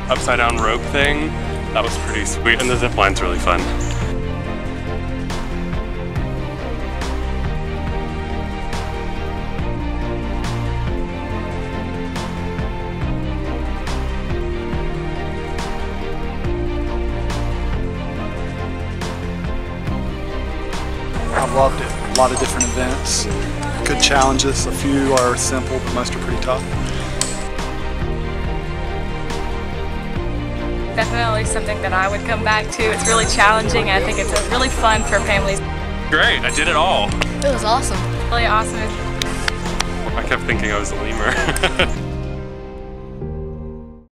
upside down rope thing. That was pretty sweet, and the zip line's really fun. I've loved it. A lot of different events, good challenges. A few are simple, but most are pretty tough. Definitely something that I would come back to. It's really challenging, and I think it's really fun for families. Great, I did it all. It was awesome. Really awesome. I kept thinking I was a lemur.